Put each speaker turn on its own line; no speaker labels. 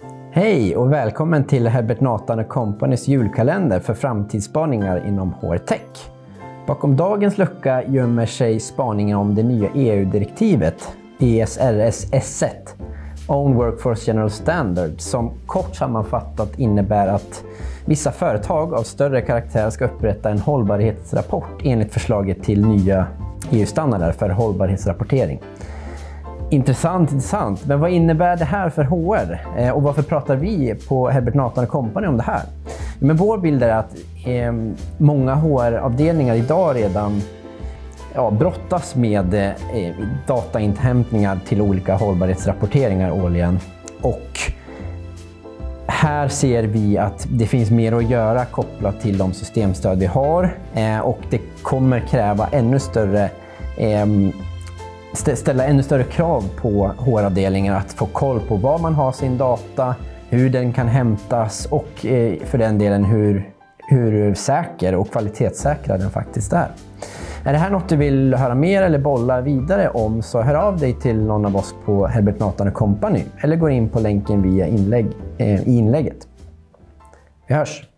Hej och välkommen till Herbert Nathan & Companys julkalender för framtidsspaningar inom HR-Tech. Bakom dagens lucka gömmer sig spaningen om det nya EU-direktivet ESRS S1, Own Workforce General Standard, som kort sammanfattat innebär att vissa företag av större karaktär ska upprätta en hållbarhetsrapport enligt förslaget till nya EU-standarder för hållbarhetsrapportering. Intressant. Men vad innebär det här för HR? Och varför pratar vi på Herbert Nathan & Company om det här? Men vår bild är att många HR-avdelningar idag redan brottas med datainhämtningar till olika hållbarhetsrapporteringar årligen. Och här ser vi att det finns mer att göra kopplat till de systemstöd vi har. Och det kommer kräva ställa ännu större krav på HR-avdelningar att få koll på var man har sin data, hur den kan hämtas och för den delen hur säker och kvalitetssäkrad den faktiskt är. Är det här något du vill höra mer eller bolla vidare om, så hör av dig till någon av oss på Herbert Nathan & Company eller gå in på länken via i inlägget. Vi hörs!